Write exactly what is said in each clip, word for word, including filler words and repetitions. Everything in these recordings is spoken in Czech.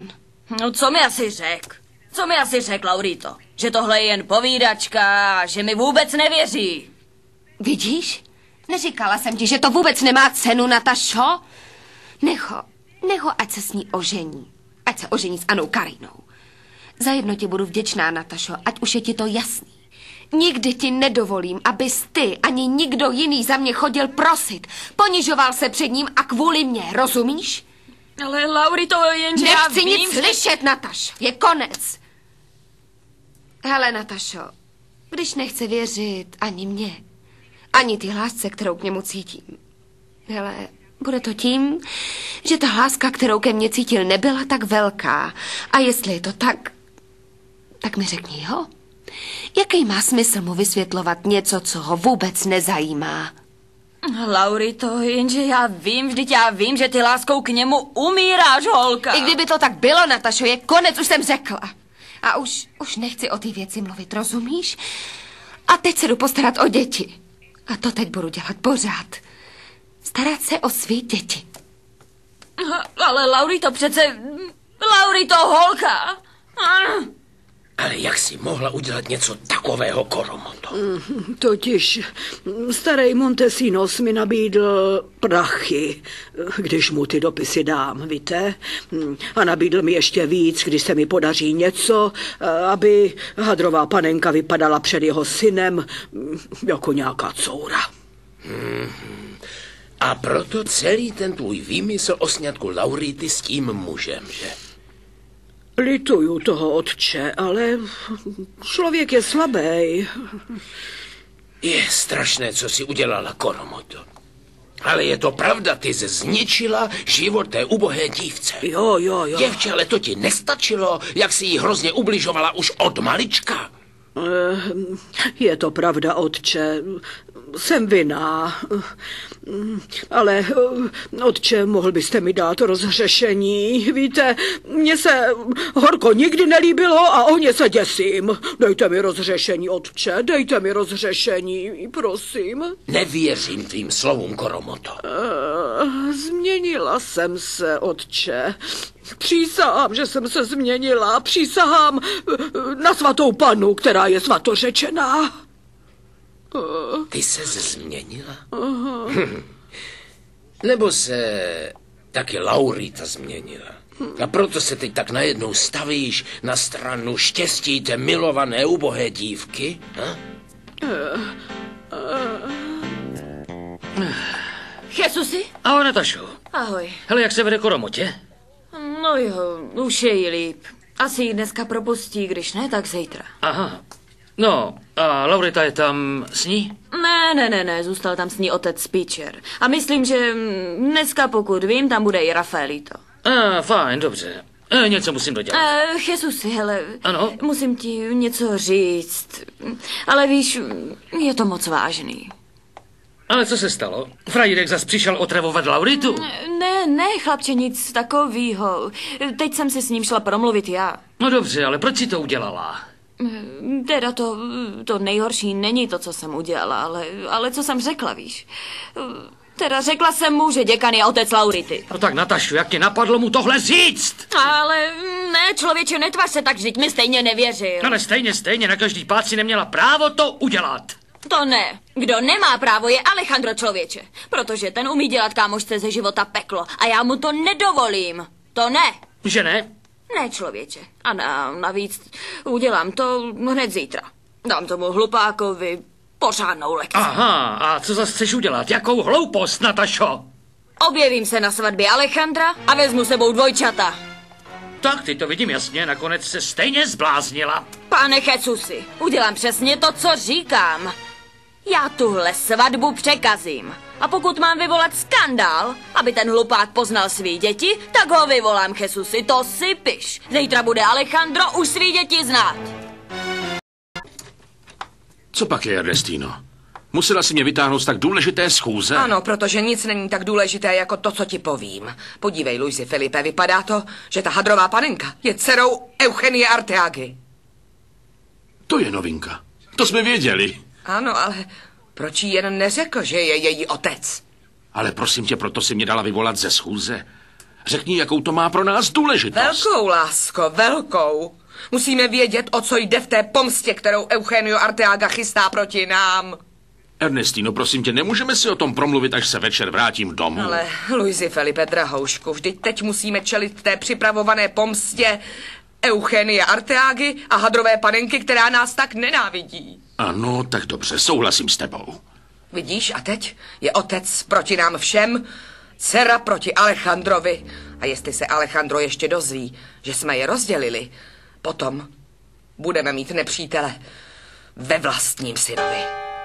No co mi asi řek? Co mi asi řek, Laurito? Že tohle je jen povídačka a že mi vůbec nevěří. Vidíš? Neříkala jsem ti, že to vůbec nemá cenu, Natašo? Necho, necho, ať se s ní ožení. Ať se ožení s Anou Karinou. Zajedno ti budu vděčná, Natašo, ať už je ti to jasný. Nikdy ti nedovolím, abys ty ani nikdo jiný za mě chodil prosit. Ponižoval se před ním a kvůli mě, rozumíš? Ale Laurito, jenže já Nechci vím, nic že... slyšet, Nataš. Je konec. Hele, Natašo, když nechce věřit ani mě, ani ty lásce, kterou k němu cítím. Hele, bude to tím, že ta láska, kterou ke mně cítil, nebyla tak velká. A jestli je to tak, tak mi řekni, jo? Jaký má smysl mu vysvětlovat něco, co ho vůbec nezajímá? Laurito, jenže já vím, vždyť já vím, že ty láskou k němu umíráš, holka. I kdyby to tak bylo, Natašo, je konec, už jsem řekla. A už, už nechci o ty věci mluvit, rozumíš? A teď se jdu postarat o děti. A to teď budu dělat pořád. Starat se o svý děti. Ale Laurito, přece... Laurito, holka! Ale jak si mohla udělat něco takového, Koromoto? Mm, totiž starý Montesinos mi nabídl prachy, když mu ty dopisy dám, víte? A nabídl mi ještě víc, když se mi podaří něco, aby hadrová panenka vypadala před jeho synem jako nějaká coura. Hmm. A proto celý ten tvůj výmysl o sňatku Laurity s tím mužem, že? Lituju toho, otče, ale člověk je slabý. Je strašné, co si udělala, Koromoto. Ale je to pravda, ty jsi zničila život té ubohé dívce. Jo, jo, jo. Děvče, ale to ti nestačilo, jak si jí hrozně ubližovala už od malička. Je to pravda, otče. Jsem vinná. Ale, otče, mohl byste mi dát rozhřešení? Víte, mně se horko nikdy nelíbilo a o ně se děsím. Dejte mi rozhřešení, otče, dejte mi rozhřešení, prosím. Nevěřím tvým slovům, Koromoto. Změnila jsem se, otče. Přísahám, že jsem se změnila. Přísahám na svatou panu, která je svatořečená. Ty se změnila? Hm. Nebo se taky Laurita změnila? A proto se teď tak najednou stavíš na stranu štěstí té milované ubohé dívky? Ha? Jesusi? Ahoj, Natašo. Ahoj. Hele, jak se vede Koromotě? No jo, už je jí líp. Asi ji dneska propustí, když ne, tak zítra. Aha. No, a Laurita je tam s ní? Ne, ne, ne, ne, zůstal tam s ní otec Pitcher. A myslím, že dneska, pokud vím, tam bude i Rafaelito. A, fajn, dobře. E, něco musím dodělat. Uh, Jesusi, hele, ano? Musím ti něco říct. Ale víš, je to moc vážný. Ale co se stalo? Frajídek zas přišel otravovat Lauritu? Ne, ne, chlapče, nic takovýho. Teď jsem si s ním šla promluvit já. No dobře, ale proč si to udělala? Teda to, to nejhorší není to, co jsem udělala, ale, ale co jsem řekla, víš. Teda řekla jsem mu, že děkan je otec Laurity. No tak, Natašu, jak tě napadlo mu tohle říct? Ale ne, člověče, netvař se tak, vždyť mi stejně nevěřil. Ale stejně, stejně, na každý pád si neměla právo to udělat. To ne. Kdo nemá právo, je Alejandro, člověče. Protože ten umí dělat kámošce ze života peklo. A já mu to nedovolím. To ne. Že ne? Ne, člověče. A na, navíc udělám to hned zítra. Dám tomu hlupákovi pořádnou lekci. Aha, a co zase chceš udělat? Jakou hloupost, Natašo? Objevím se na svatbě Alejandra a vezmu sebou dvojčata. Tak, ty to vidím jasně, nakonec se stejně zbláznila. Pane Jesusi, udělám přesně to, co říkám. Já tuhle svatbu překazím. A pokud mám vyvolat skandál, aby ten hlupák poznal svý děti, tak ho vyvolám, Jesusi, to si piš. Zítra bude Alejandro už svý děti znát. Co pak je, Ernestino? Musela si mě vytáhnout z tak důležité schůze? Ano, protože nic není tak důležité jako to, co ti povím. Podívej, Luisi Filipe, vypadá to, že ta hadrová panenka je dcerou Eugenie Arteagy. To je novinka. To jsme věděli. Ano, ale proč jí jen neřekl, že je její otec? Ale prosím tě, proto si mě dala vyvolat ze schůze. Řekni, jakou to má pro nás důležitost. Velkou, lásko, velkou. Musíme vědět, o co jde v té pomstě, kterou Eugenio Arteaga chystá proti nám. Ernestino, prosím tě, nemůžeme si o tom promluvit, až se večer vrátím domů. Ale, Luisi Felipe drahoušku, vždyť teď musíme čelit té připravované pomstě Eugenia Arteagy a hadrové panenky, která nás tak nenávidí. Ano, tak dobře, souhlasím s tebou. Vidíš, a teď je otec proti nám všem, dcera proti Alejandrovi. A jestli se Alejandro ještě dozví, že jsme je rozdělili, potom budeme mít nepřítele ve vlastním synovi.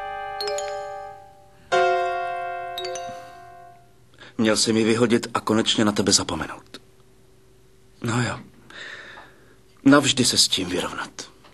Měl jsi mi vyhodit a konečně na tebe zapomenout. No jo. Navždy se s tím vyrovnat.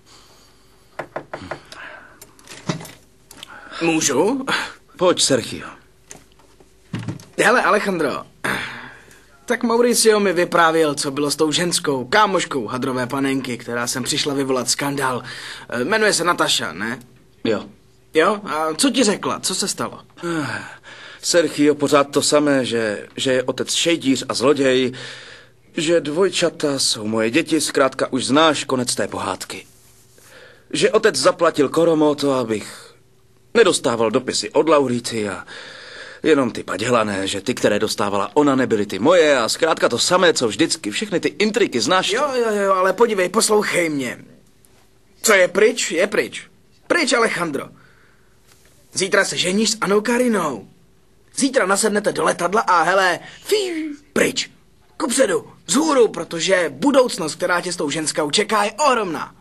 Můžu? Pojď, Sergio. Hele, Alejandro, tak Mauricio mi vyprávěl, co bylo s tou ženskou, kámoškou hadrové panenky, která sem přišla vyvolat skandál. Jmenuje se Nataša, ne? Jo. Jo? A co ti řekla? Co se stalo? Sergio, pořád to samé, že, že je otec šejdíř a zloděj, že dvojčata jsou moje děti, zkrátka už znáš konec té pohádky. Že otec zaplatil Koromoto, abych nedostával dopisy od Laurity a jenom ty padělané, že ty, které dostávala ona, nebyly ty moje a zkrátka to samé, co vždycky, všechny ty intriky, znáš? Jo, jo, jo, ale podívej, poslouchej mě. Co je pryč, je pryč. Pryč, Alejandro. Zítra se ženíš s Anou Karinou. Zítra nasednete do letadla a hele, fí, pryč. Kupředu, vzhůru, protože budoucnost, která tě s tou ženskou čeká, je ohromná.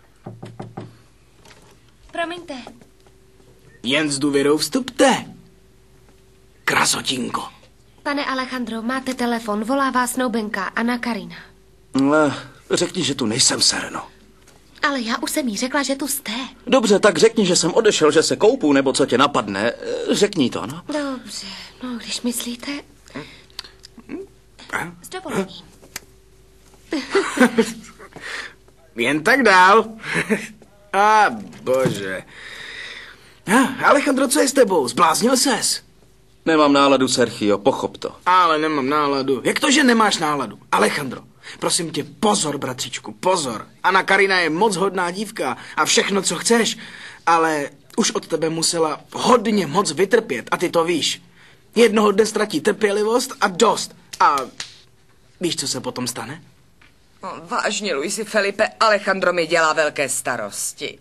Promiňte. Jen s důvěrou vstupte. Krasotinko. Pane Alejandro, máte telefon, volá vás snoubenka Anna Karina. No, řekni, že tu nejsem, Sereno. Ale já už jsem jí řekla, že tu jste. Dobře, tak řekni, že jsem odešel, že se koupu, nebo co tě napadne. Řekni to, no. Dobře, no když myslíte... S dovolením. Jen tak dál. A bože. Ah, Alejandro, co je s tebou? Zbláznil ses? Nemám náladu, Sergio, pochop to. Ale nemám náladu. Jak to, že nemáš náladu? Alejandro, prosím tě, pozor, bratříčku, pozor. Anna Karina je moc hodná dívka a všechno, co chceš, ale už od tebe musela hodně moc vytrpět a ty to víš. Jednoho dne ztratí trpělivost a dost. A víš, co se potom stane? No, vážně, Luisi Felipe, Alejandro mi dělá velké starosti.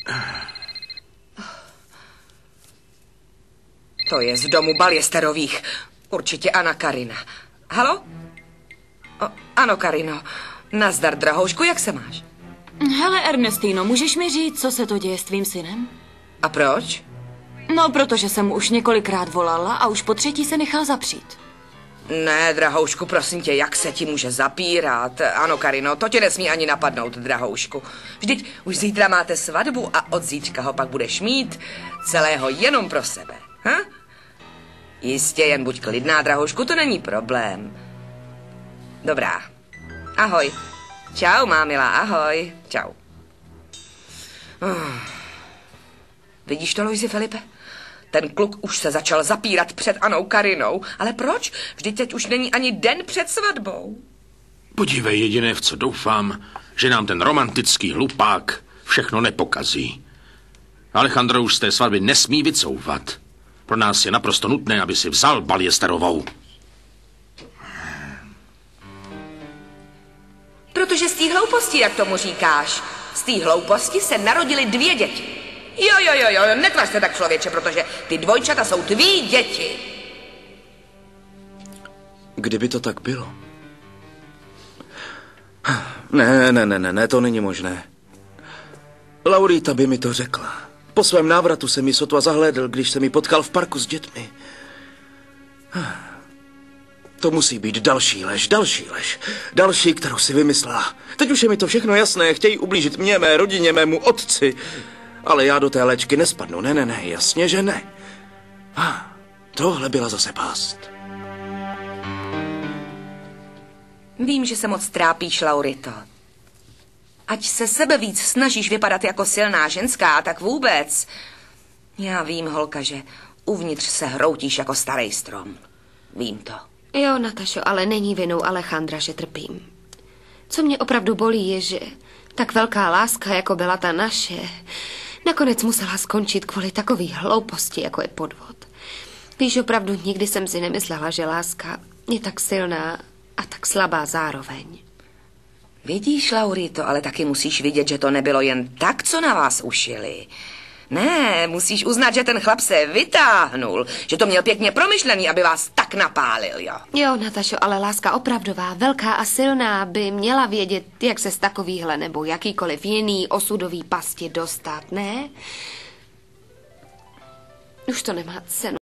To je z domu Ballesterových. Určitě Anna Karina. Halo? O, ano, Karino. Nazdar, drahoušku, jak se máš? Hele, Ernestino, můžeš mi říct, co se to děje s tvým synem? A proč? No, protože jsem mu už několikrát volala a už po třetí se nechal zapřít. Ne, drahoušku, prosím tě, jak se ti může zapírat? Ano, Karino, to tě nesmí ani napadnout, drahoušku. Vždyť už zítra máte svatbu a od zítřka ho pak budeš mít celého jenom pro sebe. Ha? Jistě, jen buď klidná, drahoušku, to není problém. Dobrá. Ahoj. Čau, mámila, ahoj. Čau. Uh. Vidíš to, Luisi Felipe? Ten kluk už se začal zapírat před Anou Karinou. Ale proč? Vždyť teď už není ani den před svatbou. Podívej, jediné, v co doufám, že nám ten romantický hlupák všechno nepokazí. Alejandro už z té svatby nesmí vycouvat. Pro nás je naprosto nutné, aby si vzal Ballesterovou. Protože z té hlouposti, jak tomu říkáš, z té hlouposti se narodily dvě děti. Jo, jo, jo, jo, netvař se tak, člověče, protože ty dvojčata jsou tvý děti. Kdyby to tak bylo. Ne, ne, ne, ne, ne, to není možné. Laurita by mi to řekla. Po svém návratu jsem mi sotva zahlédl, když jsem ji potkal v parku s dětmi. To musí být další lež, další lež. Další, kterou si vymyslela. Teď už je mi to všechno jasné. Chtějí ublížit mě, mé rodině, mému otci. Ale já do té léčky nespadnu. Ne, ne, ne, jasně, že ne. Ah, tohle byla zase pást. Vím, že se moc trápíš, Laurito. Ať se sebe víc snažíš vypadat jako silná ženská, tak vůbec. Já vím, holka, že uvnitř se hroutíš jako starý strom. Vím to. Jo, Natašo, ale není vinou Alejandra, že trpím. Co mě opravdu bolí, je, že tak velká láska, jako byla ta naše, nakonec musela skončit kvůli takový hlouposti, jako je podvod. Víš, opravdu nikdy jsem si nemyslela, že láska je tak silná a tak slabá zároveň. Vidíš, Laurito, ale taky musíš vidět, že to nebylo jen tak, co na vás ušili. Ne, musíš uznat, že ten chlap se vytáhnul, že to měl pěkně promyšlený, aby vás tak napálil, jo. Jo, Natašo, ale láska opravdová, velká a silná by měla vědět, jak se z takovýhle nebo jakýkoliv jiný osudový pasti dostat, ne? Už to nemá cenu.